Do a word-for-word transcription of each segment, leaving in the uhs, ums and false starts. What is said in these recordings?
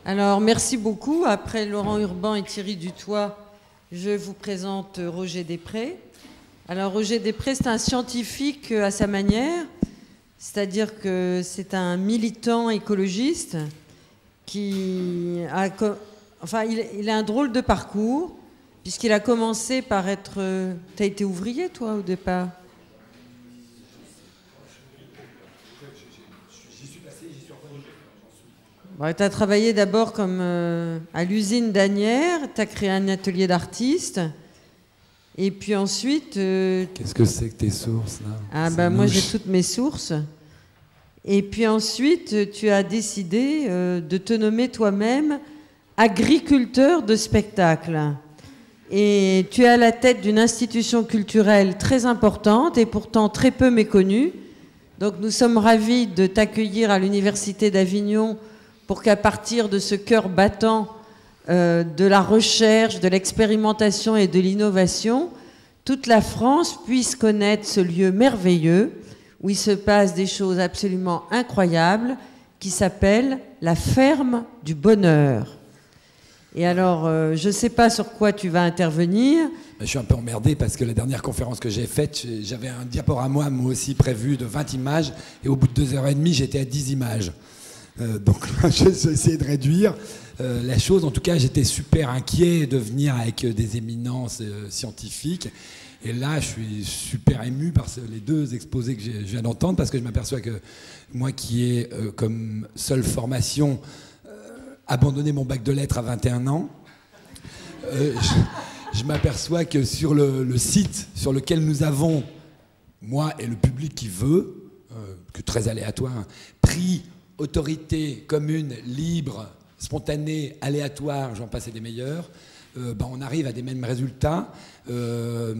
Alors, merci beaucoup. Après Laurent Urban et Thierry Dutoit, je vous présente Roger Després. Alors, Roger Després, c'est un scientifique à sa manière, c'est-à-dire que c'est un militant écologiste qui a... Enfin, il, il a un drôle de parcours, puisqu'il a commencé par être... Tu as été ouvrier, toi, au départ? Bon, tu as travaillé d'abord comme euh, à l'usine d'Asnières, tu as créé un atelier d'artiste, et puis ensuite... Euh, Qu'est-ce que c'est que tes sources, là? Ah ben moi j'ai toutes mes sources. Et puis ensuite, tu as décidé euh, de te nommer toi-même agriculteur de spectacle. Et tu es à la tête d'une institution culturelle très importante et pourtant très peu méconnue. Donc nous sommes ravis de t'accueillir à l'Université d'Avignon pour qu'à partir de ce cœur battant euh, de la recherche, de l'expérimentation et de l'innovation, toute la France puisse connaître ce lieu merveilleux où il se passe des choses absolument incroyables qui s'appelle la ferme du bonheur. Et alors, euh, je ne sais pas sur quoi tu vas intervenir. Je suis un peu emmerdé parce que la dernière conférence que j'ai faite, j'avais un diaporama moi aussi prévu de vingt images et au bout de deux heures et demie, j'étais à dix images. Euh, donc j'ai essayé de réduire euh, la chose. En tout cas, j'étais super inquiet de venir avec des éminences euh, scientifiques. Et là, je suis super ému par les deux exposés que je viens d'entendre parce que je m'aperçois que moi qui ai euh, comme seule formation euh, abandonné mon bac de lettres à vingt et un ans, euh, je, je m'aperçois que sur le, le site sur lequel nous avons, moi et le public qui veut, euh, que très aléatoire, pris autorité commune, libre, spontanée, aléatoire, j'en passe et des meilleurs, euh, ben on arrive à des mêmes résultats, euh,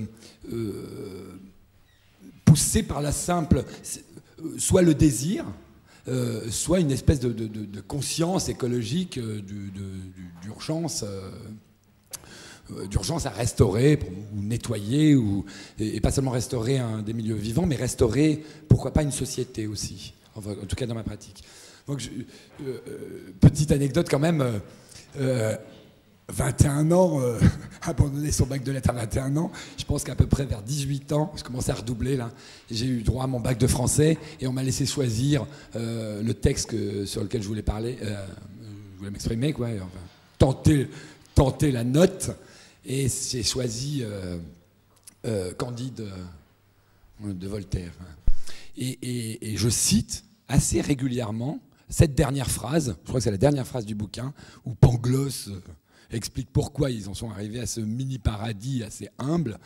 euh, poussés par la simple, soit le désir, euh, soit une espèce de, de, de conscience écologique euh, du, de, d'urgence, euh, d'urgence à restaurer ou nettoyer, ou, et, et pas seulement restaurer un, des milieux vivants, mais restaurer, pourquoi pas, une société aussi, enfin, en tout cas dans ma pratique. Donc, je, euh, petite anecdote quand même, euh, vingt et un ans, euh, abandonner son bac de lettres à vingt et un ans, je pense qu'à peu près vers dix-huit ans, je commençais à redoubler là, j'ai eu droit à mon bac de français et on m'a laissé choisir euh, le texte que, sur lequel je voulais parler, euh, je voulais m'exprimer, quoi, et, enfin, tenter, tenter la note, et j'ai choisi euh, euh, Candide euh, de Voltaire. Et, et, et je cite assez régulièrement cette dernière phrase, je crois que c'est la dernière phrase du bouquin, où Pangloss euh, explique pourquoi ils en sont arrivés à ce mini-paradis assez humble,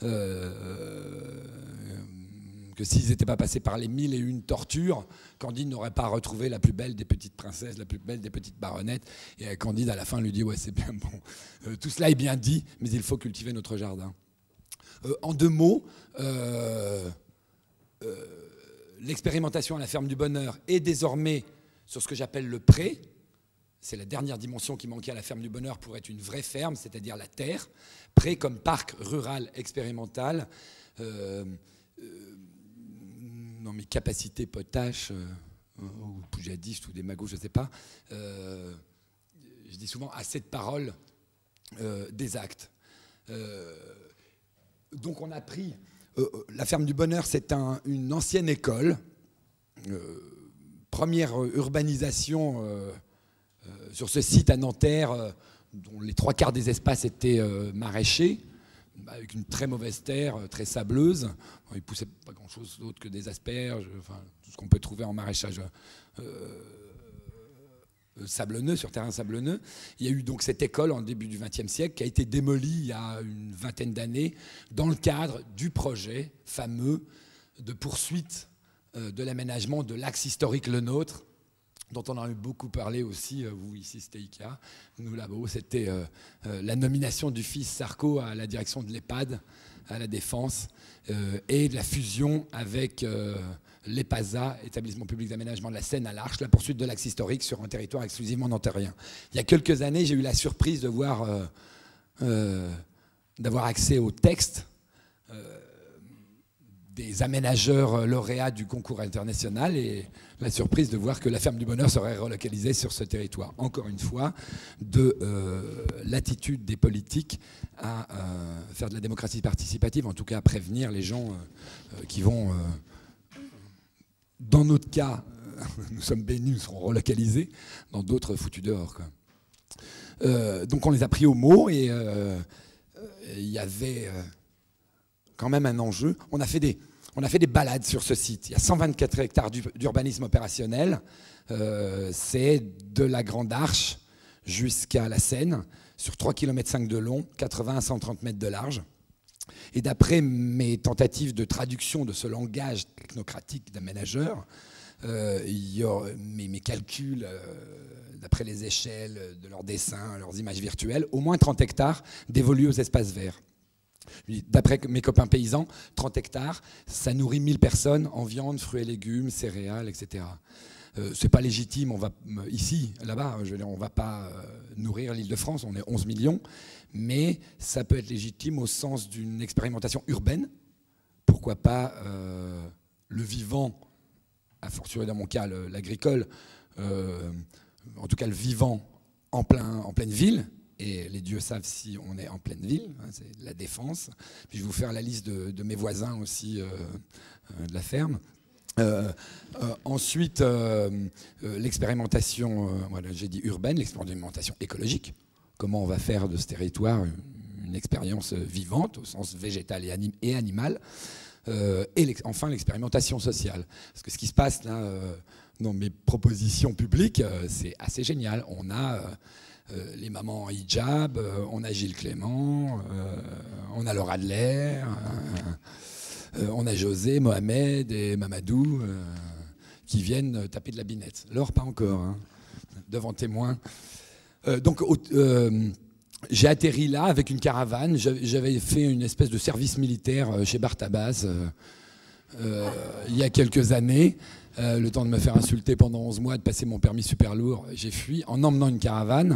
euh, que s'ils n'étaient pas passés par les mille et une tortures, Candide n'aurait pas retrouvé la plus belle des petites princesses, la plus belle des petites baronnettes. Et Candide, à la fin, lui dit « Ouais, c'est bien bon. Euh, tout cela est bien dit, mais il faut cultiver notre jardin. Euh, » En deux mots, euh, euh, l'expérimentation à la ferme du bonheur est désormais sur ce que j'appelle le pré. C'est la dernière dimension qui manquait à la ferme du bonheur pour être une vraie ferme, c'est-à-dire la terre. Pré comme parc rural expérimental. Euh, euh, dans mes capacités potaches, euh, ou poujadistes, ou des magos, je ne sais pas, euh, je dis souvent assez de paroles, euh, des actes. Euh, donc on a pris... Euh, la ferme du bonheur, c'est un, une ancienne école, euh, première urbanisation euh, euh, sur ce site à Nanterre, euh, dont les trois quarts des espaces étaient euh, maraîchers, avec une très mauvaise terre, euh, très sableuse. Bon, il ne poussait pas grand-chose d'autre que des asperges, enfin, tout ce qu'on peut trouver en maraîchage euh, sablonneux, sur terrain sablonneux. Il y a eu donc cette école en début du vingtième siècle qui a été démolie il y a une vingtaine d'années dans le cadre du projet fameux de poursuite de l'aménagement de l'axe historique Le Nôtre, dont on a eu beaucoup parlé aussi, vous ici c'était Ikea, nous là-bas c'était euh, euh, la nomination du fils Sarko à la direction de l'EHPAD à la Défense, euh, et de la fusion avec euh, l'EPASA, établissement public d'aménagement de la Seine à l'Arche, la poursuite de l'axe historique sur un territoire exclusivement nanterrien. Il y a quelques années, j'ai eu la surprise de voir, euh, euh, d'avoir accès au texte euh, des aménageurs lauréats du concours international et la surprise de voir que la Ferme du Bonheur serait relocalisée sur ce territoire. Encore une fois, de euh, l'attitude des politiques à euh, faire de la démocratie participative, en tout cas à prévenir les gens euh, qui vont, euh, dans notre cas, euh, nous sommes bénis, nous serons relocalisés, dans d'autres foutus dehors, quoi. Euh, donc on les a pris au mot et il euh, euh, y avait... Euh, quand même un enjeu. On a fait des, on a fait des balades sur ce site. Il y a cent vingt-quatre hectares d'urbanisme opérationnel. Euh, c'est de la Grande Arche jusqu'à la Seine, sur trois virgule cinq kilomètres de long, quatre-vingts à cent trente mètres de large. Et d'après mes tentatives de traduction de ce langage technocratique d'aménageur, euh, mes, mes calculs, euh, d'après les échelles de leurs dessins, leurs images virtuelles, au moins trente hectares dévolus aux espaces verts. D'après mes copains paysans, trente hectares, ça nourrit mille personnes en viande, fruits et légumes, céréales, et cetera. Euh, c'est pas légitime, on va, ici, là-bas, je veux dire, on ne va pas euh, nourrir l'Île-de-France, on est onze millions, mais ça peut être légitime au sens d'une expérimentation urbaine. Pourquoi pas euh, le vivant, a fortiori dans mon cas l'agricole, euh, en tout cas le vivant en, plein, en pleine ville. Et les dieux savent si on est en pleine ville, hein, c'est la Défense. Puis je vais vous faire la liste de, de mes voisins aussi euh, euh, de la ferme. Euh, euh, ensuite, euh, euh, l'expérimentation, euh, voilà, j'ai dit urbaine, l'expérimentation écologique. Comment on va faire de ce territoire une, une expérience vivante au sens végétal et, anim et animal. Euh, et enfin, l'expérimentation sociale. Parce que ce qui se passe là, euh, dans mes propositions publiques, euh, c'est assez génial. On a... Euh, Euh, les mamans en hijab, euh, on a Gilles Clément, euh, on a Laura Adler, euh, euh, on a José, Mohamed et Mamadou euh, qui viennent taper de la binette. Laure, pas encore, hein, devant témoin. Euh, donc, euh, j'ai atterri là avec une caravane. J'avais fait une espèce de service militaire chez Bartabas euh, euh, il y a quelques années. Euh, le temps de me faire insulter pendant onze mois, de passer mon permis super lourd, j'ai fui en emmenant une caravane.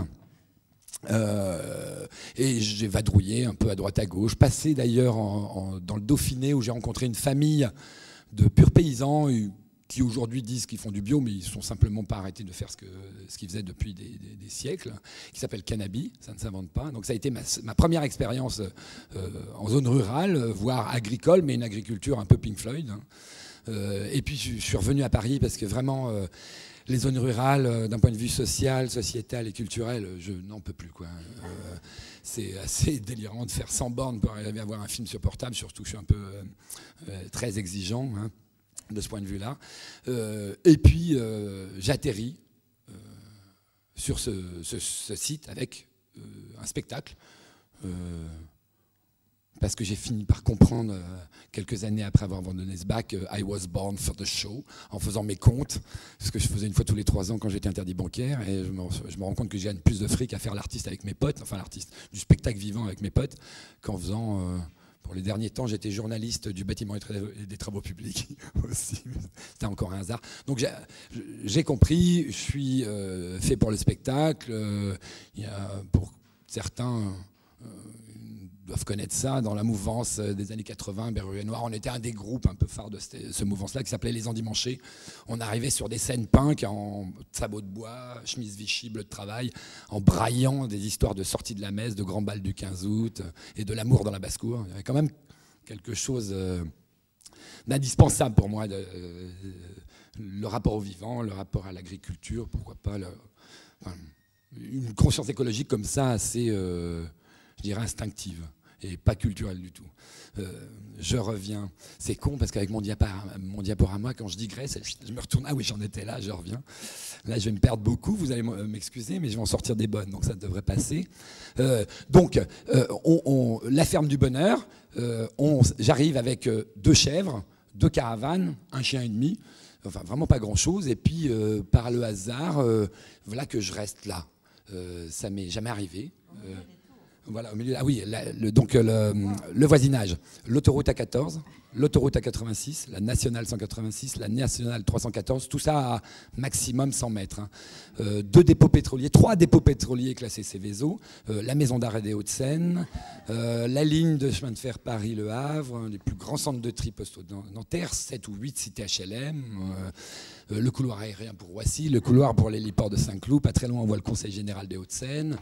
Euh, et j'ai vadrouillé un peu à droite à gauche, passé d'ailleurs en, en, dans le Dauphiné où j'ai rencontré une famille de purs paysans qui aujourd'hui disent qu'ils font du bio, mais ils ne sont simplement pas arrêtés de faire ce qu'ils ce qu'ils faisaient depuis des, des, des siècles, qui s'appelle Cannabi, ça ne s'invente pas. Donc ça a été ma, ma première expérience euh, en zone rurale, voire agricole, mais une agriculture un peu Pink Floyd, hein. Euh, et puis je suis revenu à Paris parce que vraiment euh, les zones rurales, euh, d'un point de vue social, sociétal et culturel, je n'en peux plus, quoi. Euh, c'est assez délirant de faire cent bornes pour arriver à voir un film sur portable, surtout que je suis un peu euh, euh, très exigeant, hein, de ce point de vue-là. Euh, et puis euh, j'atterris euh, sur ce, ce, ce site avec euh, un spectacle. Euh, Parce que j'ai fini par comprendre, euh, quelques années après avoir abandonné ce bac, euh, I was born for the show, en faisant mes comptes, ce que je faisais une fois tous les trois ans quand j'étais interdit bancaire, et je me, je me rends compte que je gagne plus de fric à faire l'artiste avec mes potes, enfin l'artiste, du spectacle vivant avec mes potes, qu'en faisant, euh, pour les derniers temps, j'étais journaliste du bâtiment et des travaux publics aussi, c'était encore un hasard. Donc j'ai compris, je suis euh, fait pour le spectacle, euh, il y a pour certains... Euh, doivent connaître ça, dans la mouvance des années quatre-vingts, Berruet Noir, on était un des groupes un peu phares de ce, ce mouvance-là qui s'appelait Les Endimanchés. On arrivait sur des scènes punk en sabots de bois, chemise Vichy, bleu de travail, en braillant des histoires de sortie de la messe, de grands bals du quinze août et de l'amour dans la basse-cour. Il y avait quand même quelque chose euh, d'indispensable pour moi, de, euh, le rapport au vivant, le rapport à l'agriculture, pourquoi pas le, enfin, une conscience écologique comme ça assez, euh, je dirais, instinctive. Et pas culturel du tout. Euh, je reviens. C'est con parce qu'avec mon, mon diaporama, quand je digresse, je me retourne. Ah oui, j'en étais là, je reviens. Là, je vais me perdre beaucoup. Vous allez m'excuser, mais je vais en sortir des bonnes. Donc ça devrait passer. Euh, donc, euh, on, on, la ferme du bonheur. Euh, J'arrive avec deux chèvres, deux caravanes, un chien et demi. Enfin, vraiment pas grand-chose. Et puis, euh, par le hasard, euh, voilà que je reste là. Euh, ça m'est jamais arrivé. Euh, Voilà, au milieu. Ah oui, la, le, donc le, le voisinage. L'autoroute A quatorze, l'autoroute A quatre-vingt-six, la nationale cent quatre-vingt-six, la nationale trois cent quatorze, tout ça à maximum cent mètres. Hein. Euh, deux dépôts pétroliers, trois dépôts pétroliers classés Céveso, euh, la maison d'arrêt des Hauts-de-Seine, euh, la ligne de chemin de fer Paris-Le Havre, un des plus grands centres de tri postaux Nanterre, sept ou huit cités H L M, euh, euh, le couloir aérien pour Roissy, le couloir pour l'héliport de Saint-Cloud, pas très loin on voit le Conseil général des Hauts-de-Seine.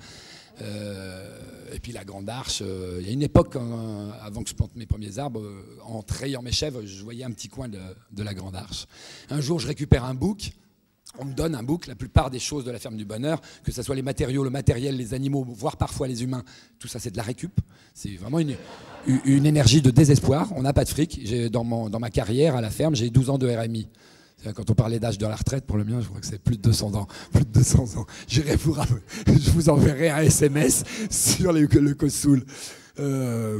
Euh, et puis la Grande Arche, euh, il y a une époque, euh, avant que je plante mes premiers arbres, euh, en trayant mes chèvres, je voyais un petit coin de, de la Grande Arche. Un jour, je récupère un bouc, on me donne un bouc, la plupart des choses de la ferme du bonheur, que ce soit les matériaux, le matériel, les animaux, voire parfois les humains, tout ça c'est de la récup. C'est vraiment une, une énergie de désespoir. On n'a pas de fric. J'ai, dans, mon, dans ma carrière à la ferme, j'ai douze ans de R M I. Quand on parlait d'âge de la retraite, pour le mien, je crois que c'est plus de deux cents ans. Plus de deux cents ans. J'irai vous, je vous enverrai un S M S sur les, le Cossoul. Euh,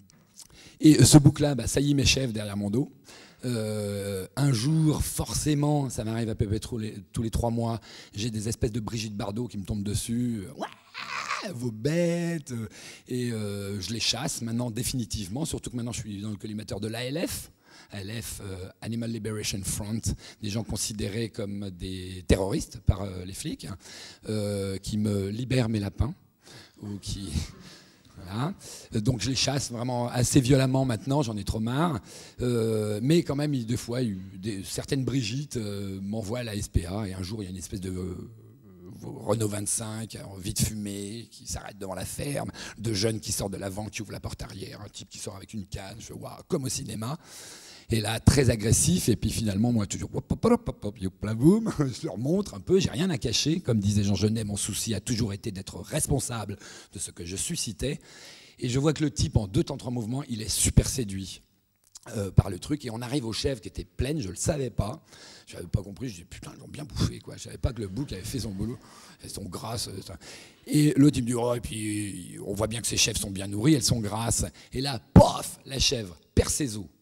et ce bouc-là, bah, ça y est, mes chefs derrière mon dos. Euh, un jour, forcément, ça m'arrive à peu près tous les, tous les trois mois, j'ai des espèces de Brigitte Bardot qui me tombent dessus. Ouah, vos bêtes. Et euh, je les chasse maintenant définitivement, surtout que maintenant je suis dans le collimateur de l'A L F. A L F, euh, Animal Liberation Front, des gens considérés comme des terroristes par euh, les flics, hein, euh, qui me libèrent mes lapins, ou qui... Voilà. Donc je les chasse vraiment assez violemment maintenant, j'en ai trop marre. Euh, mais quand même, des fois, il y a eu des, certaines Brigitte euh, m'envoient à la S P A, et un jour, il y a une espèce de... Euh, Renault vingt-cinq, envie de fumer, qui s'arrête devant la ferme, deux jeunes qui sortent de l'avant, qui ouvrent la porte arrière, un type qui sort avec une canne, je vois, comme au cinéma. Et là, très agressif, et puis finalement, moi, toujours, hop, hop, hop, hop, hop, hop, boum, je leur montre un peu, j'ai rien à cacher. Comme disait Jean Genet, mon souci a toujours été d'être responsable de ce que je suscitais. Et je vois que le type, en deux temps, trois mouvements, il est super séduit euh, par le truc. Et on arrive aux chèvres qui étaient pleines, je ne le savais pas. Je n'avais pas compris, je dis putain, ils l'ont bien bouffé, quoi. Je ne savais pas que le bouc avait fait son boulot. Elles sont grasses. Et l'autre, il me dit, oh, et puis on voit bien que ces chèvres sont bien nourries, elles sont grasses. Et là, pof, la chèvre perd ses os.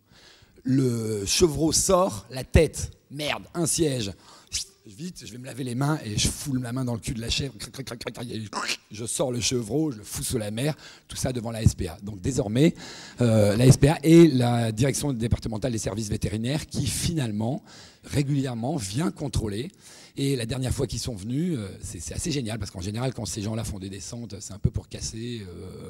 Le chevreau sort, la tête, merde, un siège. Vite, je vais me laver les mains et je foule la main dans le cul de la chèvre. Je sors le chevreau, je le fous sous la mer, tout ça devant la S P A. Donc désormais, euh, la S P A et la direction départementale des services vétérinaires qui finalement, régulièrement, vient contrôler. Et la dernière fois qu'ils sont venus, euh, c'est, c'est assez génial parce qu'en général, quand ces gens-là font des descentes, c'est un peu pour casser... Euh,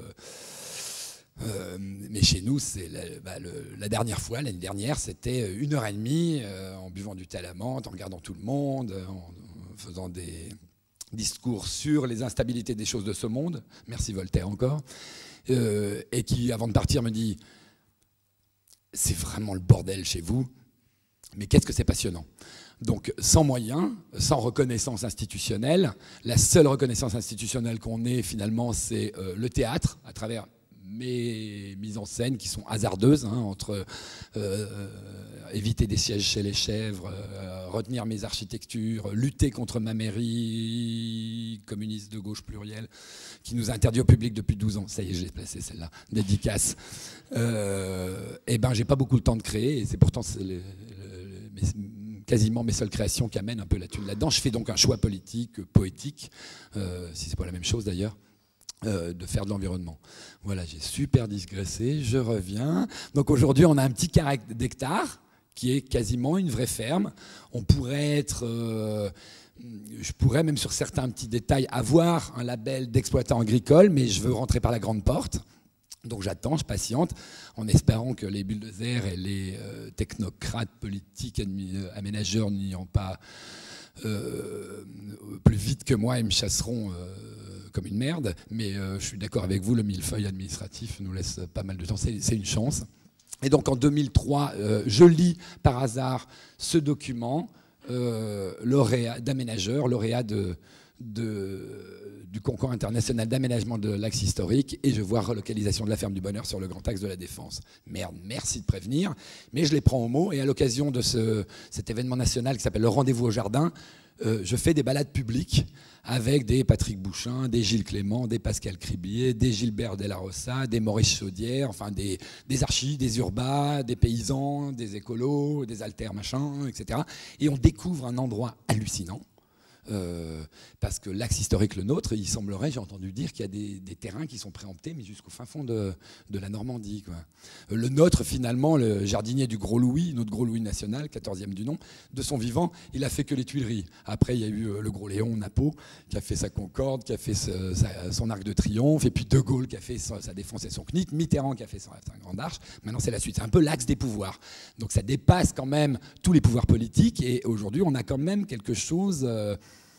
Euh, mais chez nous, c'est la, bah, le, la dernière fois, l'année dernière, c'était une heure et demie euh, en buvant du thé à la menthe, en regardant tout le monde, en, en faisant des discours sur les instabilités des choses de ce monde. Merci Voltaire encore. Euh, et qui, avant de partir, me dit « C'est vraiment le bordel chez vous, mais qu'est-ce que c'est passionnant ?» Donc, sans moyens, sans reconnaissance institutionnelle, la seule reconnaissance institutionnelle qu'on ait, finalement, c'est euh, le théâtre, à travers mes mises en scène qui sont hasardeuses, hein, entre euh, éviter des sièges chez les chèvres, euh, retenir mes architectures, lutter contre ma mairie communiste de gauche plurielle, qui nous interdit au public depuis douze ans. Ça y est, je l'ai placé celle-là, dédicace. Euh, et ben, j'ai pas beaucoup le temps de créer, et c'est pourtant c'est le, le, mes, quasiment mes seules créations qui amènent un peu la thune là-dedans. Je fais donc un choix politique, poétique, euh, si c'est pas la même chose d'ailleurs. Euh, de faire de l'environnement. Voilà, j'ai super digressé, je reviens. Donc aujourd'hui, on a un petit carré d'hectare qui est quasiment une vraie ferme. On pourrait être, euh, je pourrais même sur certains petits détails avoir un label d'exploitant agricole, mais je veux rentrer par la grande porte. Donc j'attends, je patiente, en espérant que les bulldozers et les euh, technocrates politiques, aménageurs n'ayant pas euh, plus vite que moi, ils me chasseront euh, comme une merde, mais euh, je suis d'accord avec vous, le millefeuille administratif nous laisse pas mal de temps, c'est, c'est une chance. Et donc en deux mille trois, euh, je lis par hasard ce document, euh, lauréat d'aménageur, lauréat de, de, du concours international d'aménagement de l'axe historique, et je vois relocalisation de la ferme du bonheur sur le grand axe de la Défense. Merde, merci de prévenir, mais je les prends au mot, et à l'occasion de ce, cet événement national qui s'appelle le Rendez-vous au Jardin, euh, je fais des balades publiques avec des Patrick Bouchin, des Gilles Clément, des Pascal Cribier, des Gilbert Della Rossa, des Maurice Chaudière, enfin des, des archis, des urbas, des paysans, des écolos, des alters, machin, et cetera. Et on découvre un endroit hallucinant, Euh, parce que l'axe historique, le nôtre, il semblerait, j'ai entendu dire qu'il y a des, des terrains qui sont préemptés, mais jusqu'au fin fond de, de la Normandie, quoi. Euh, le nôtre, finalement, le jardinier du Gros Louis, notre Gros Louis national, quatorzième du nom, de son vivant, il a fait que les Tuileries. Après, il y a eu euh, le Gros Léon, Napo, qui a fait sa Concorde, qui a fait ce, sa, son Arc de Triomphe, et puis De Gaulle qui a fait sa, sa défense et son C N I T, Mitterrand qui a fait sa, sa Grande Arche. Maintenant, c'est la suite. C'est un peu l'axe des pouvoirs. Donc ça dépasse quand même tous les pouvoirs politiques, et aujourd'hui, on a quand même quelque chose... Euh,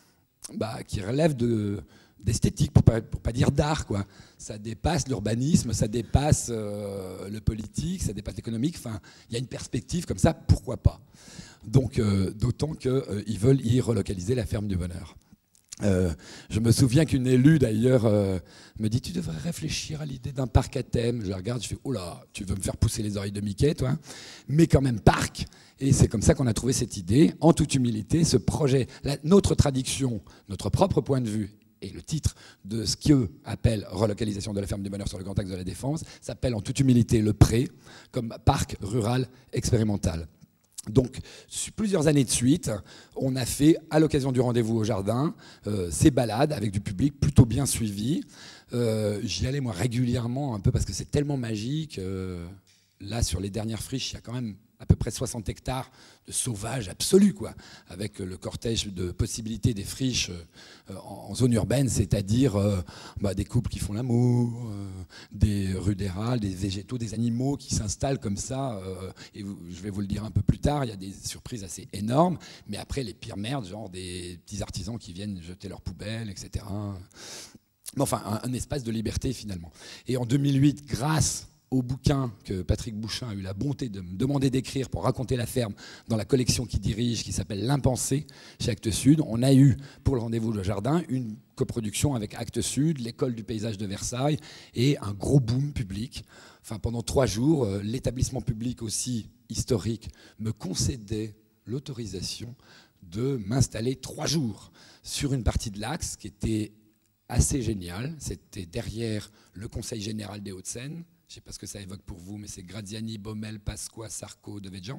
Bah, qui relève de, d'esthétique, pour pas, pour pas dire d'art, quoi. Ça dépasse l'urbanisme, ça dépasse euh, le politique, ça dépasse l'économique. Enfin, il y a une perspective comme ça, pourquoi pas. Donc, euh, d'autant qu'ils euh, veulent y relocaliser la ferme du Bonheur. Euh, je me souviens qu'une élue, d'ailleurs, euh, me dit « Tu devrais réfléchir à l'idée d'un parc à thème ». Je la regarde, je fais « Oh là, tu veux me faire pousser les oreilles de Mickey, toi ?» Mais quand même, parc. Et c'est comme ça qu'on a trouvé cette idée, en toute humilité, ce projet. La, notre traduction, notre propre point de vue, et le titre de ce qu'eux appellent relocalisation de la ferme du Bonheur sur le Grand Axe de la Défense, s'appelle en toute humilité le Pré, comme parc rural expérimental. Donc, sur plusieurs années de suite, on a fait, à l'occasion du rendez-vous au jardin, euh, ces balades avec du public plutôt bien suivi. Euh, j'y allais, moi, régulièrement, un peu parce que c'est tellement magique. Euh, là, sur les dernières friches, il y a quand même à peu près soixante hectares de sauvage absolu, quoi, avec le cortège de possibilités des friches euh, en, en zone urbaine, c'est-à-dire euh, bah, des couples qui font l'amour, euh, des rudérales, des végétaux, des animaux qui s'installent comme ça. Euh, et vous, je vais vous le dire un peu plus tard, il y a des surprises assez énormes, mais après, les pires merdes, genre des petits artisans qui viennent jeter leurs poubelles, et cetera. Mais enfin, un, un espace de liberté, finalement. Et en deux mille huit, grâce au bouquin que Patrick Bouchain a eu la bonté de me demander d'écrire pour raconter la ferme dans la collection qu'il dirige, qui s'appelle L'Impensé, chez Actes Sud. On a eu, pour le rendez-vous de jardin, une coproduction avec Actes Sud, l'école du paysage de Versailles, et un gros boom public. Enfin, pendant trois jours, l'établissement public aussi historique me concédait l'autorisation de m'installer trois jours sur une partie de l'axe qui était assez géniale. C'était derrière le Conseil général des Hauts-de-Seine. Je ne sais pas ce que ça évoque pour vous, mais c'est Graziani, Baumel, Pasqua, Sarko, Devedjian.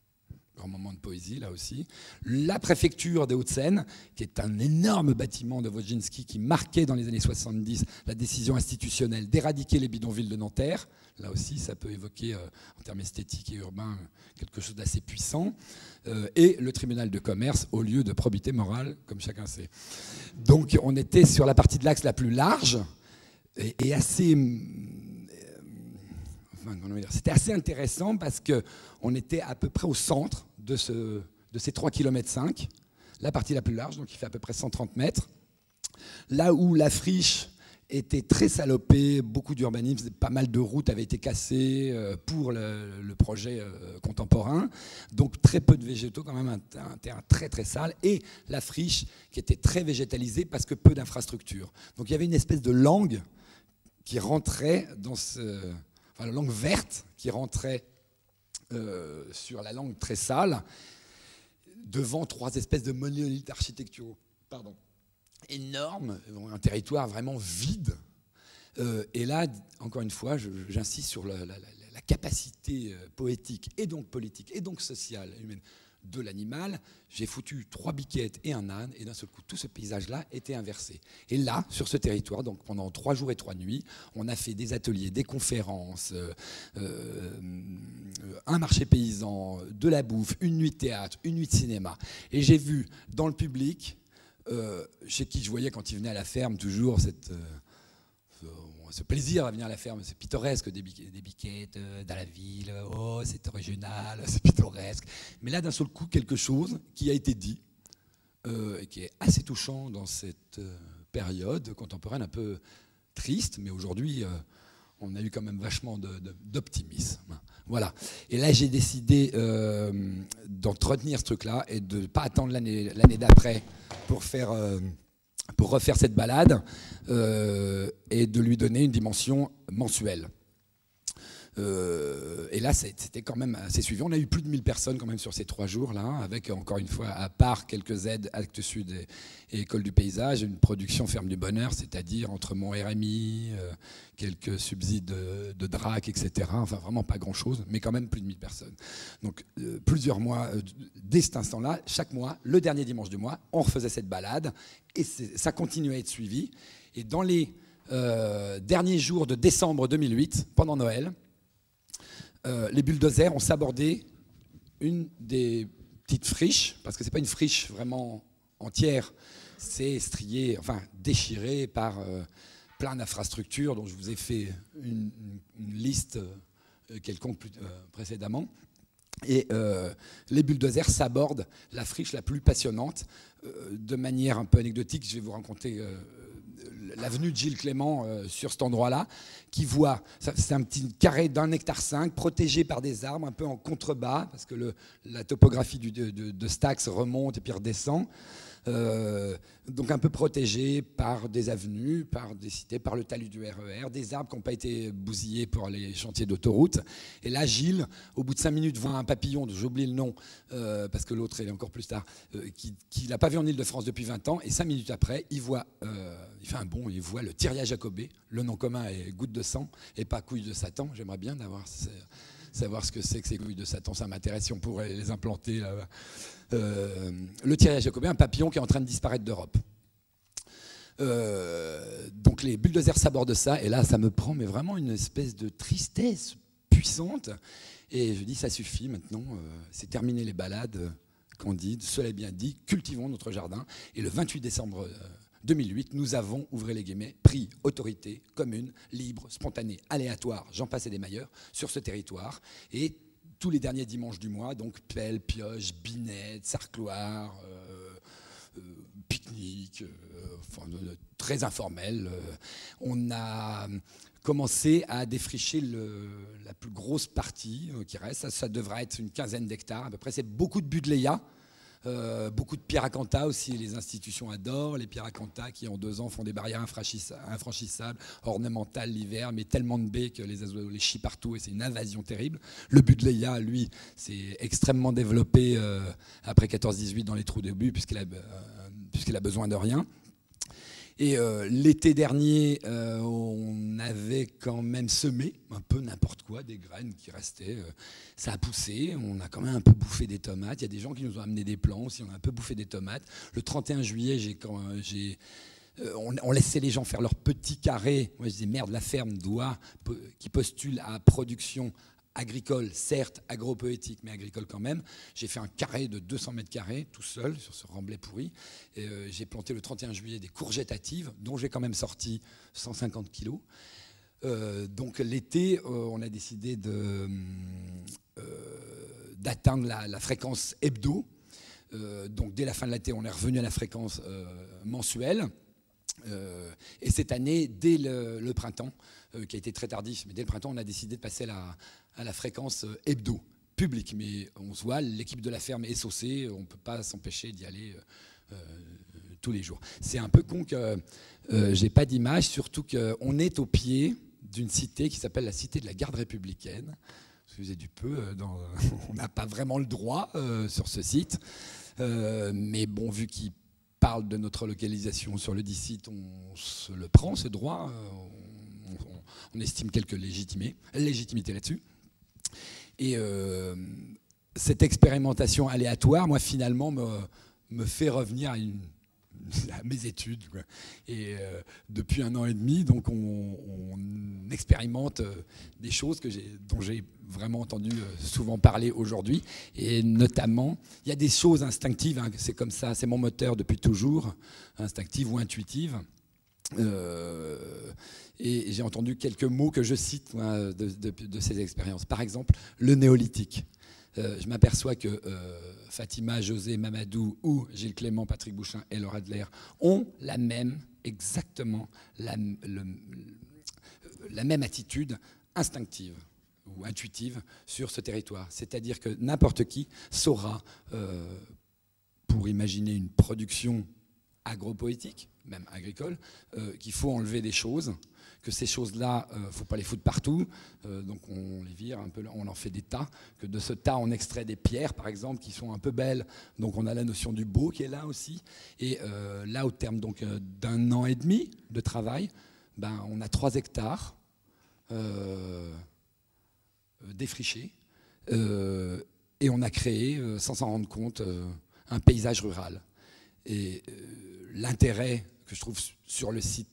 Grand moment de poésie, là aussi. La préfecture des Hauts-de-Seine, qui est un énorme bâtiment de Wojcinski qui marquait dans les années soixante-dix la décision institutionnelle d'éradiquer les bidonvilles de Nanterre. Là aussi, ça peut évoquer, euh, en termes esthétiques et urbains, quelque chose d'assez puissant. Euh, et le tribunal de commerce, au lieu de probité morale, comme chacun sait. Donc, on était sur la partie de l'axe la plus large et, et assez... C'était assez intéressant parce qu'on était à peu près au centre de, ce, de ces trois virgule cinq kilomètres, la partie la plus large, donc il fait à peu près cent trente mètres. Là où la friche était très salopée, beaucoup d'urbanisme, pas mal de routes avaient été cassées pour le, le projet contemporain, donc très peu de végétaux, quand même un, un terrain très très sale, et la friche qui était très végétalisée parce que peu d'infrastructures. Donc il y avait une espèce de langue qui rentrait dans ce... Enfin, la langue verte qui rentrait euh, sur la langue très sale, devant trois espèces de monolithes architecturaux, pardon, énormes, un territoire vraiment vide. Euh, et là, encore une fois, je, j'insiste sur la, la, la capacité poétique et donc politique et donc sociale humaine de l'animal. J'ai foutu trois biquettes et un âne, et d'un seul coup, tout ce paysage-là était inversé. Et là, sur ce territoire, donc pendant trois jours et trois nuits, on a fait des ateliers, des conférences, euh, euh, un marché paysan, de la bouffe, une nuit de théâtre, une nuit de cinéma. Et j'ai vu dans le public, euh, chez qui je voyais quand ils venaient à la ferme, toujours cette... Euh, ce plaisir à venir à la ferme, c'est pittoresque, des, biquettes, des biquettes euh, dans la ville, oh c'est original, c'est pittoresque. Mais là d'un seul coup quelque chose qui a été dit euh, et qui est assez touchant dans cette euh, période contemporaine un peu triste, mais aujourd'hui euh, on a eu quand même vachement de, de, d'optimisme. Voilà. Et là j'ai décidé euh, d'entretenir ce truc-là et de ne pas attendre l'année, l'année d'après pour faire... Euh, pour refaire cette balade euh, et de lui donner une dimension mensuelle. Euh, et là, c'était quand même assez suivi. On a eu plus de mille personnes quand même sur ces trois jours-là, avec encore une fois, à part quelques aides, Actes Sud et, et École du Paysage, une production Ferme du Bonheur, c'est-à-dire entre mon R M I, euh, quelques subsides de, de D R A C, et cetera. Enfin, vraiment pas grand-chose, mais quand même plus de mille personnes. Donc, euh, plusieurs mois, euh, dès cet instant-là, chaque mois, le dernier dimanche du mois, on refaisait cette balade, et ça continuait à être suivi. Et dans les euh, derniers jours de décembre deux mille huit, pendant Noël, Euh, les bulldozers ont sabordé une des petites friches, parce que ce n'est pas une friche vraiment entière, c'est strié, enfin déchiré par euh, plein d'infrastructures dont je vous ai fait une, une liste euh, quelconque plus, euh, précédemment. Et euh, les bulldozers sabordent la friche la plus passionnante. Euh, de manière un peu anecdotique, je vais vous raconter euh, l'avenue de Gilles Clément euh, sur cet endroit-là, qui voit, c'est un petit carré d'un hectare cinq, protégé par des arbres, un peu en contrebas, parce que le, la topographie du, de, de, de Stax remonte et puis redescend. Euh, donc un peu protégé par des avenues, par des cités, par le talus du R E R, des arbres qui n'ont pas été bousillés pour les chantiers d'autoroute. Et là, Gilles, au bout de cinq minutes, voit un papillon, j'oublie le nom, euh, parce que l'autre est encore plus tard, euh, qu'il n'a pas vu en Ile-de-France depuis vingt ans. Et cinq minutes après, il voit, euh, il fait un bond, il voit le Thyria jacobé. Le nom commun est goutte de sang et pas couille de Satan. J'aimerais bien avoir, savoir ce que c'est que ces couilles de Satan. Ça m'intéresse si on pourrait les implanter là-bas. Euh, le Thyria jacobé, un papillon qui est en train de disparaître d'Europe. Euh, donc les bulldozers sabordent ça, et là ça me prend mais vraiment une espèce de tristesse puissante, et je dis ça suffit maintenant, euh, c'est terminé les balades euh, candides, cela est bien dit, cultivons notre jardin. Et le vingt-huit décembre euh, deux mille huit, nous avons, ouvrez les guillemets, pris autorité commune, libre, spontanée, aléatoire, j'en passe et des meilleurs, sur ce territoire. Et tous les derniers dimanches du mois, donc pelle, pioche, binette, sarcloire, euh, euh, pique-nique, euh, enfin, euh, très informel. Euh, on a commencé à défricher le, la plus grosse partie euh, qui reste. Ça, ça devrait être une quinzaine d'hectares à peu près. C'est beaucoup de buddleia. Euh, beaucoup de pierres à canta aussi, les institutions adorent les pierres à canta qui en deux ans font des barrières infranchissables, ornementales l'hiver, mais tellement de baies que les oiseaux les chient partout et c'est une invasion terrible. Le buddleia, lui, c'est extrêmement développé euh, après quatorze dix-huit dans les trous de buis puisqu'il a, euh, puisqu'il a besoin de rien. Et euh, l'été dernier, euh, on avait quand même semé un peu n'importe quoi, des graines qui restaient. Euh, ça a poussé, on a quand même un peu bouffé des tomates. Il y a des gens qui nous ont amené des plants aussi, on a un peu bouffé des tomates. Le trente et un juillet, j'ai, quand, euh, j'ai, euh, on, on laissait les gens faire leur petit carré. Moi, je disais, merde, la ferme doit, qui postule à production agricole, certes, agropoétique, mais agricole quand même. J'ai fait un carré de deux cents mètres carrés, tout seul, sur ce remblai pourri. Et euh, j'ai planté le trente et un juillet des courgettes hâtives, dont j'ai quand même sorti cent cinquante kilos. Euh, donc l'été, euh, on a décidé de, euh, d'atteindre la, la fréquence hebdo. Euh, donc dès la fin de l'été, on est revenu à la fréquence euh, mensuelle. Euh, et cette année, dès le, le printemps, euh, qui a été très tardif, mais dès le printemps, on a décidé de passer à la, à la fréquence euh, hebdo, publique. Mais on se voit, l'équipe de la ferme est saucée, on ne peut pas s'empêcher d'y aller euh, euh, tous les jours. C'est un peu con que euh, j'ai pas d'image, surtout qu'on est au pied d'une cité qui s'appelle la cité de la Garde républicaine. Excusez du peu, euh, dans, on n'a pas vraiment le droit euh, sur ce site, euh, mais bon, vu qu'il parle de notre localisation sur le dit site, on se le prend, ce droit, on, on, on estime quelques légitimité, légitimité là-dessus. Et euh, cette expérimentation aléatoire, moi, finalement, me, me fait revenir à, une, à mes études. Quoi. Et euh, depuis un an et demi, donc, on, on expérimente des choses que j'ai, dont j'ai vraiment entendu souvent parler aujourd'hui. Et notamment, il y a des choses instinctives, hein, c'est comme ça, c'est mon moteur depuis toujours, instinctive ou intuitive. Euh, et j'ai entendu quelques mots que je cite moi, de, de, de ces expériences. Par exemple, le néolithique. Euh, je m'aperçois que euh, Fatima, José, Mamadou ou Gilles Clément, Patrick Bouchin et Laura Adler ont la même, exactement la, le, la même attitude instinctive ou intuitive sur ce territoire. C'est-à-dire que n'importe qui saura, euh, pour imaginer une production agropoétique, même agricoles, euh, qu'il faut enlever des choses, que ces choses-là, il euh, ne faut pas les foutre partout, euh, donc on les vire un peu, on en fait des tas, que de ce tas on extrait des pierres par exemple qui sont un peu belles, donc on a la notion du beau qui est là aussi, et euh, là au terme donc euh, d'un an et demi de travail, ben, on a trois hectares euh, défrichés, euh, et on a créé, euh, sans s'en rendre compte, euh, un paysage rural. Et euh, l'intérêt que je trouve sur le site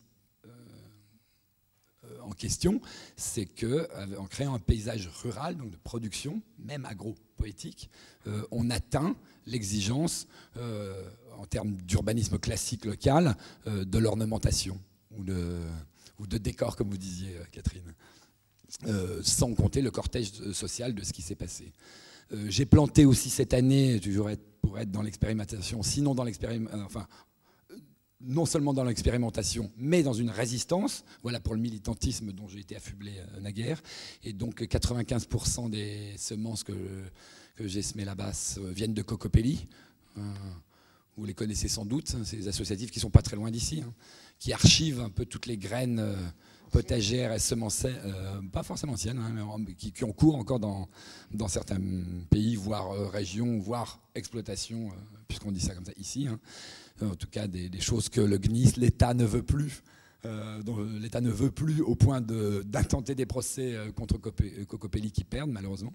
en question, c'est qu'en créant un paysage rural, donc de production, même agro-poétique, euh, on atteint l'exigence, euh, en termes d'urbanisme classique local, euh, de l'ornementation ou de, ou de décor, comme vous disiez, Catherine, euh, sans compter le cortège social de ce qui s'est passé. Euh, j'ai planté aussi cette année, toujours être, pour être dans l'expérimentation, sinon dans l'expérimentation, enfin, non seulement dans l'expérimentation, mais dans une résistance, voilà pour le militantisme dont j'ai été affublé euh, naguère. Et donc quatre-vingt-quinze pour cent des semences que, que j'ai semées là-bas euh, viennent de Cocopelli. Euh, vous les connaissez sans doute, hein, c'est des associatifs qui ne sont pas très loin d'ici, hein, qui archivent un peu toutes les graines euh, potagères et semencées, euh, pas forcément anciennes, hein, mais qui, qui ont cours encore dans, dans certains pays, voire euh, régions, voire exploitations, euh, puisqu'on dit ça comme ça ici, hein. En tout cas des, des choses que le G N I S, l'État ne veut plus, euh, dont l'État ne veut plus au point de, d'intenter des procès contre Cocopelli qui perdent malheureusement.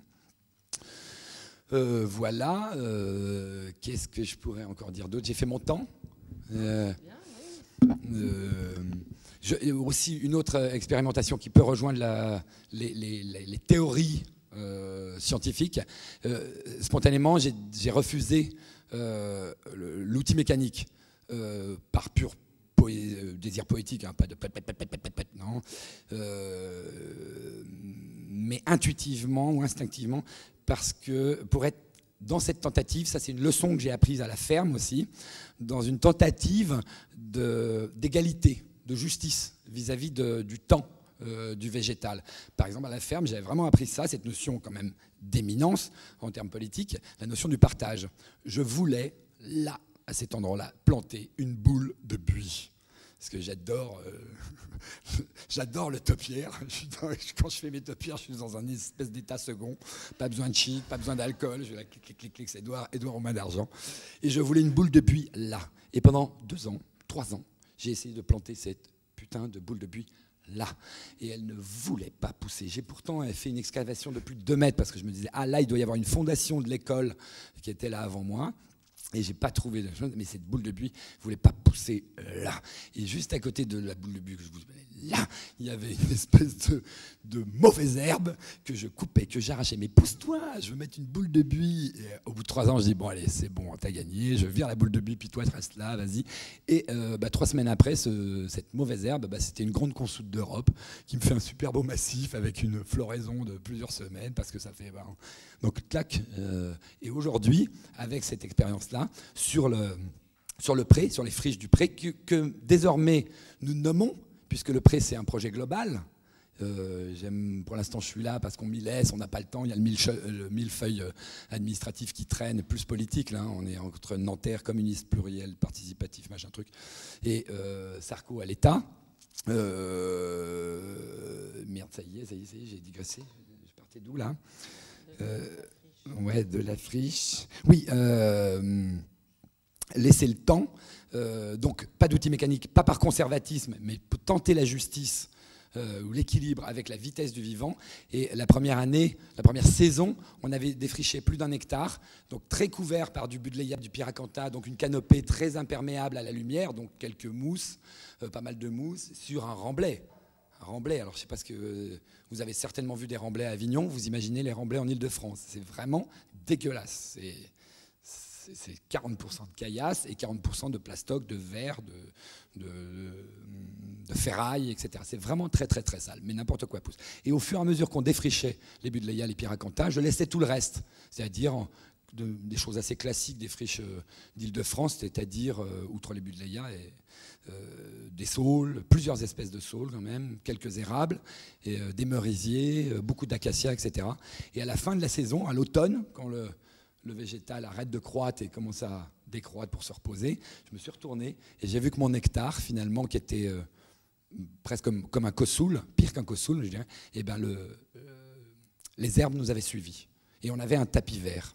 Euh, voilà, euh, qu'est-ce que je pourrais encore dire d'autre? J'ai fait mon temps. Euh, euh, je, aussi une autre expérimentation qui peut rejoindre la, les, les, les, les théories euh, scientifiques. Euh, spontanément, j'ai, j'ai refusé Euh, l'outil mécanique euh, par pur poé euh, désir poétique, hein, pas de pet, pet, pet, pet, pet, pet, non, euh, mais intuitivement ou instinctivement, parce que pour être dans cette tentative, ça c'est une leçon que j'ai apprise à la ferme aussi, dans une tentative de, d'égalité, de justice vis-à-vis de, du temps euh, du végétal. Par exemple, à la ferme, j'avais vraiment appris ça, cette notion quand même d'éminence en termes politiques, la notion du partage. Je voulais, là, à cet endroit-là, planter une boule de buis. Parce que j'adore euh, j'adore le topiaire. Quand je fais mes topiaires, je suis dans un espèce d'état second. Pas besoin de shit, pas besoin d'alcool. Je vais là, clic, clic, clic, clic, c'est Edouard, Edouard aux mains d'argent. Et je voulais une boule de buis là. Et pendant deux ans, trois ans, j'ai essayé de planter cette putain de boule de buis là, et elle ne voulait pas pousser. J'ai pourtant fait une excavation de plus de deux mètres parce que je me disais, ah là, il doit y avoir une fondation de l'école qui était là avant moi. Et j'ai pas trouvé de chose, mais cette boule de buis ne voulait pas pousser là. Et juste à côté de la boule de buis que je vous disais, là, il y avait une espèce de, de mauvaise herbe que je coupais, que j'arrachais. Mais pousse-toi, je veux mettre une boule de buis. Et au bout de trois ans, je dis, bon allez, c'est bon, t'as gagné, je vire la boule de buis, puis toi, tu restes là, vas-y. Et euh, bah, trois semaines après, ce, cette mauvaise herbe, bah, c'était une grande consoude d'Europe qui me fait un super beau massif avec une floraison de plusieurs semaines, parce que ça fait... Bah, donc, clac. Euh, et aujourd'hui, avec cette expérience-là, sur le, sur le pré, sur les friches du pré, que, que désormais nous nommons, puisque le pré c'est un projet global. Euh, j'aime, pour l'instant je suis là parce qu'on m'y laisse, on n'a pas le temps, il y a le, mille, le millefeuille administratif qui traîne, plus politique, là, on est entre Nanterre, communiste, pluriel, participatif, machin truc, et euh, Sarko à l'État. Euh, merde, ça y est, ça y est, ça y est, j'ai digressé, je partais d'où là? Euh, ouais, de la friche. Oui, euh, laisser le temps. Euh, donc, pas d'outils mécaniques, pas par conservatisme, mais pour tenter la justice euh, ou l'équilibre avec la vitesse du vivant. Et la première année, la première saison, on avait défriché plus d'un hectare, donc très couvert par du buddleia, du pyracantha, donc une canopée très imperméable à la lumière, donc quelques mousses, euh, pas mal de mousse, sur un remblai. Un remblai, alors je ne sais pas ce que... Euh, vous avez certainement vu des remblais à Avignon, vous imaginez les remblais en Ile-de-France. C'est vraiment dégueulasse. C'est, c'est, c'est quarante pour cent de caillasse et quarante pour cent de plastoc, de verre, de, de, de ferraille, et cetera. C'est vraiment très très très sale, mais n'importe quoi pousse. Et au fur et à mesure qu'on défrichait les buddleia, les pyracantha, je laissais tout le reste, c'est-à-dire de, des choses assez classiques des friches d'Île-de-France, c'est-à-dire, euh, outre les buddleia, et Euh, des saules, plusieurs espèces de saules quand même, quelques érables, et, euh, des merisiers, euh, beaucoup d'acacias, et cetera. Et à la fin de la saison, à l'automne, quand le, le végétal arrête de croître et commence à décroître pour se reposer. Je me suis retourné et j'ai vu que mon nectar, finalement, qui était euh, presque comme, comme un cossoul, pire qu'un cossoul, je dirais, et ben le, euh, les herbes nous avaient suivis. Et on avait un tapis vert.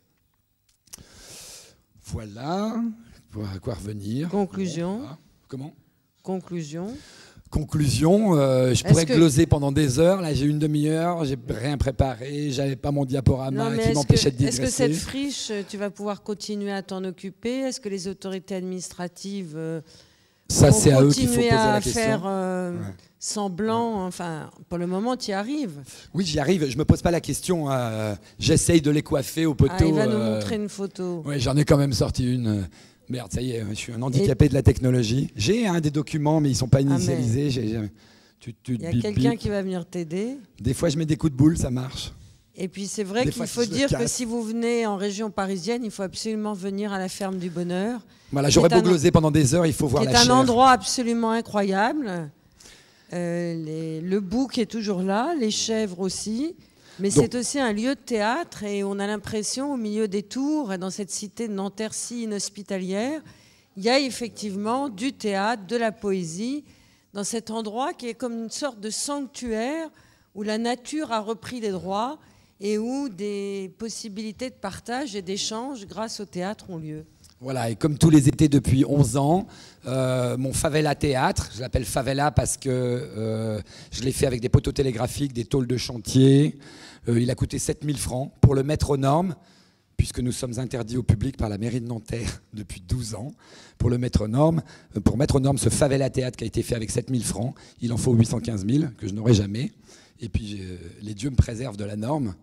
Voilà, à quoi revenir. Conclusion. Bon, comment ? Conclusion. Conclusion, euh, je pourrais que... gloser pendant des heures. Là, j'ai une demi-heure, j'ai rien préparé, j'avais pas mon diaporama non, qui m'empêchait de digresser. Est-ce que cette friche, tu vas pouvoir continuer à t'en occuper? Est-ce que les autorités administratives euh, Ça, vont c'est à eux qu'il faut continuer poser la à question. faire euh, ouais. semblant? Ouais. Enfin, pour le moment, tu y arrives. Oui, j'y arrive. Je me pose pas la question. Euh, J'essaye de les coiffer au poteau. Ah, il va nous euh... montrer une photo. Oui, j'en ai quand même sorti une. Merde, ça y est, je suis un handicapé Et... de la technologie. J'ai hein, des documents, mais ils sont pas initialisés. Ah, mais... Tu, tu il y a quelqu'un qui va venir t'aider. Des fois, je mets des coups de boule, ça marche. Et puis, c'est vrai qu'il faut dire que si vous venez en région parisienne, il faut absolument venir à la Ferme du Bonheur. Voilà, j'aurais beau gloser pendant des heures, il faut voir la chair. C'est un endroit absolument incroyable. Euh, les, le bouc est toujours là, les chèvres aussi. Mais c'est aussi un lieu de théâtre et on a l'impression, au milieu des tours, et dans cette cité de Nanterre si inhospitalière, il y a effectivement du théâtre, de la poésie, dans cet endroit qui est comme une sorte de sanctuaire où la nature a repris les droits et où des possibilités de partage et d'échange grâce au théâtre ont lieu. Voilà, et comme tous les étés depuis onze ans, euh, mon favela théâtre, je l'appelle favela parce que euh, je l'ai fait avec des poteaux télégraphiques, des tôles de chantier. Euh, il a coûté sept mille francs pour le mettre aux normes, puisque nous sommes interdits au public par la mairie de Nanterre depuis douze ans. Pour le mettre aux normes, euh, pour mettre aux normes ce favela théâtre qui a été fait avec sept mille francs, il en faut huit cent quinze mille, que je n'aurai jamais. Et puis euh, les dieux me préservent de la norme.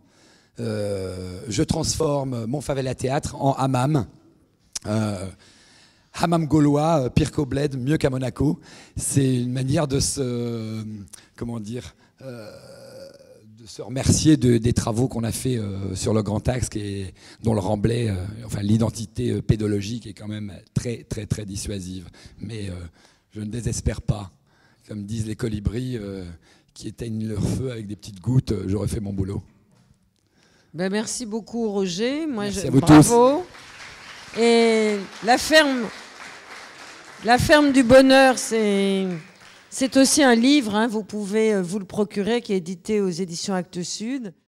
Euh, je transforme mon favela théâtre en hammam. Euh, hammam gaulois, pire qu'au bled, mieux qu'à Monaco. C'est une manière de se, comment dire, euh, de se remercier de, des travaux qu'on a fait euh, sur le Grand Axe, qui est, dont le remblai, euh, enfin l'identité euh, pédologique est quand même très très très dissuasive. Mais euh, je ne désespère pas, comme disent les colibris euh, qui éteignent leur feu avec des petites gouttes. Euh, J'aurais fait mon boulot. Ben, merci beaucoup Roger. Moi, merci je, à vous bravo. tous. Et la ferme, la ferme du bonheur, c'est, c'est aussi un livre, hein, vous pouvez vous le procurer, qui est édité aux éditions Actes Sud.